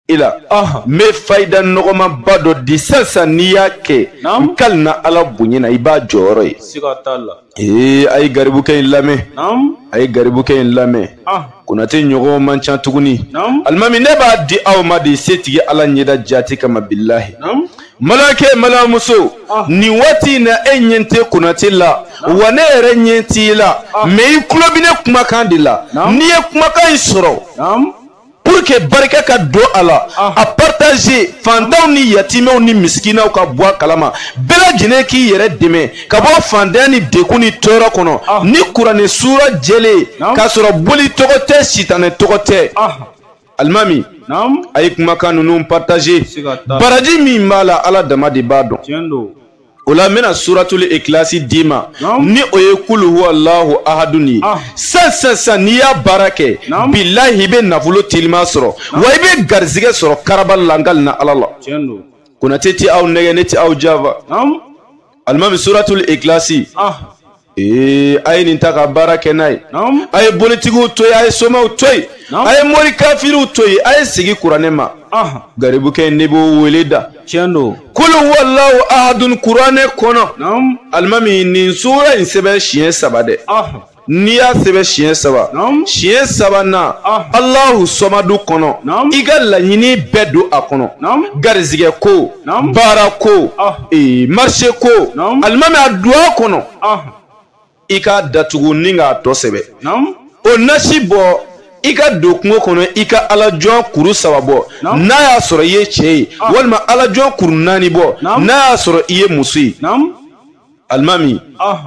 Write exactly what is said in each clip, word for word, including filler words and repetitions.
ila ah me faida nogoma bado di sasa niyake kalna ala bunyina iba joroy sigatalla eh ay garibu kay lame nam ay garibu kay lame ah kunate nyogo mancha tuguni almami ne ba di aw ma di setigi ala nyida jati kama billahi nam malake malamuso ni wati na enyente kunate la wane ere nyenti la me iklobine kuma kandila ni kuma kan soro nam pour que barika ka do ala a partager fandaw ni yatimew ni miskinaw ka boa kalama bela jine ki yere deme ka bo fandan ni dekuni toro kono ni kurane sura jele ka soro boli togote sitane togote almami nam ay kuma kanu num partager baraji mi mala ala dama di bado tiendo ola mena suratul ikhlasi dima ni oye kul huwa allah ahaduni sa sa sa niya barake billahi be nafulo tilma soro wa ibe garzige soro karabal langal na allah tiendo kuna teti au nege neti au java nam almami suratul ikhlasi ah eh ay ni taka barake nay ay politiku toy ay soma toy ay mori kafiru toy ay sigi kuranema ah garibu ke nebo weleda tiendo kul wallahu ahadun qur'ane kono nam almami ni sura in sebe chien sabade ah niya sebe chien saba chien saba na allah somadu kono iga la nyini bedu akono garizige ko bara ko e marché ko almami adua kono ah ika datugu ninga to sebe nam o nasibo ika dokungo kono ika alajon kuru sababo na ya soro ye chei walma alajon kuru nani bo na ya soro iye musi nam almami ah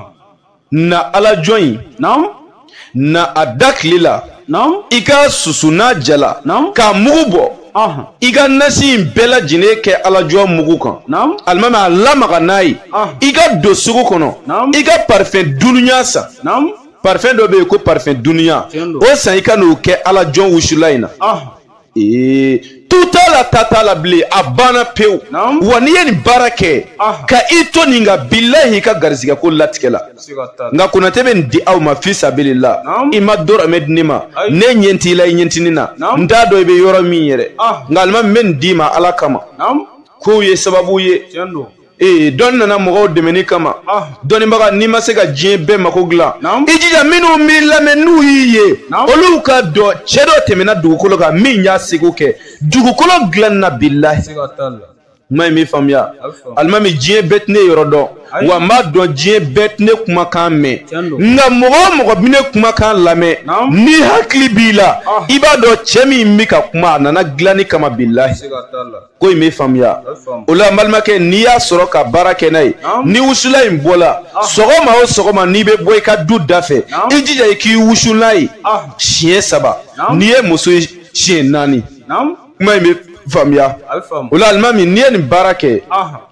na alajon nam na adaklila nam ika susuna jala nam ka mugubo ah iga nasi bela jine ke alajon mugu kan nam almami alama kanai iga dosugo kono iga parfum dunya sa nam parfum do be ko parfum dunya o san ikano ke ala jon wushulaina ah eh tuta la tata la ble abana peu wani ni barake ka ito ninga billahi ka garziga ko latkela nga kuna tebe ndi aw ma fi sabilillah ima dor amed nima ne nyenti la nyentinina nda do be yoro mi yere nga alma men dima ala kama ko ye sababu ye eh don nana mogo demeni kama doni maga ni masega jebe makogla ijija minu mila menu yiye olu ka do chedo temena dugukolo ka minya siguke dugukolo glanna billahi may mi famya almami jie betne yorodo wa ma do jie betne kuma kan me nga mogo mogo bine kuma kan lame ni hakli bila ibado chemi mika kuma nana glani kama billahi ko mi famya ola malmake niya soro ka barake nay ni usula imbola sogoma o sogoma ni be boy ka du dafe ijija iki usulai chien saba niye musu chien nani may mi famya ola almami niye ni barake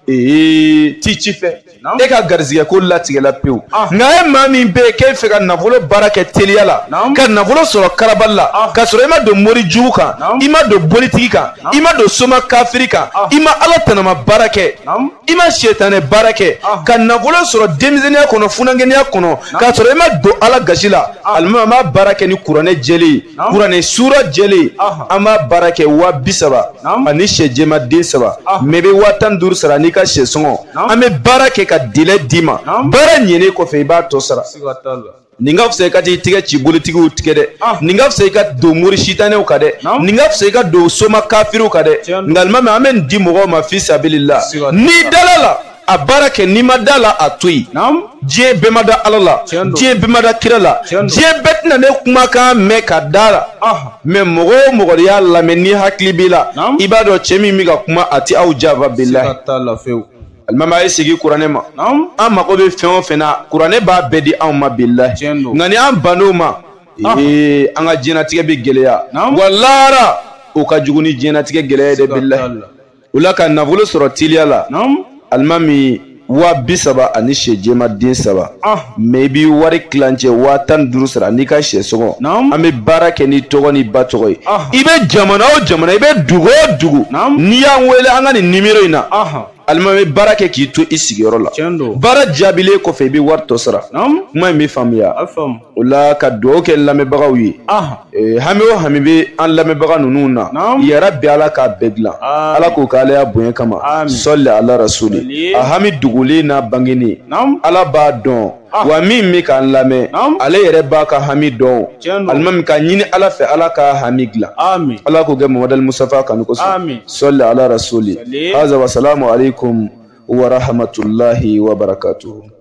eh tichife e ka garzige ko latige la pew nga e mami be ke fe ka navolo barake teliala ka navolo soro karaballa ka soro ima do mori juka ima do politiki ka ima do soma kafirika ima ala tanama barake ima shetane barake ka navolo soro demizenia kono funangenia kono ka soro ima do ala gashila alma ma barake ni kurane jeli kurane sura jeli ama barake wa bisaba ani shejema desaba mebe watan dur sara ni ka shesongo ame barake ka dile dima bara nyene ko fe ba to sara ninga fse ka ti tige ci politiki u tige de ninga fse ka do muri shitane u kade ninga fse ka do soma kafiru kade ngalma ma amen di mo ma fi sabilillah ni dalala a barake ni madala atui je bemada alala je bemada kirala je betna ne kuma ka me ka dara me mogo mogo ya la me ni hakli bila ibado chemi mi ga kuma ati au java billahi almama isigi kuranema amma ko be fen fena kurane ba bedi amma billahi ngani am banoma eh anga jina tige be geleya wallara o ka juguni jina tige geleya de billahi ulaka navulo soro tiliala almami wa bisaba ani shejema din saba maybe wari klanje wa tan durusra ni ka shesogo ame barake ni togo ni batogo ibe jamana o jamana ibe dugo dugu ni ya wele anga ni nimero ina alimami baara kɛ k'i to i sigiyɔrɔ la baara jaabilen kɔfɛ i bɛ wari tɔ sara kuma in bɛ faamuya o la ka dugawu kɛ lamɛnbagaw ye hami o hami bɛ an lamɛnbaga ninnu na yɛrɛ bɛ ala k'a bɛɛ dilan ala k'o k'ale y'a bonya kama sɔli ala rasuli a hami dogolen n'a bangeni ala b'a dɔn wa min bɛ k'an lamɛn ale yɛrɛ b'a ka hami dɔn alimami ka ɲini ala fɛ ala ka hami dilan ala k'o kɛ mamadu musafa kanu kosɔn sɔli ala rasuli aza wasalamu alaikum wa rahmatulahi wa barakatuhu.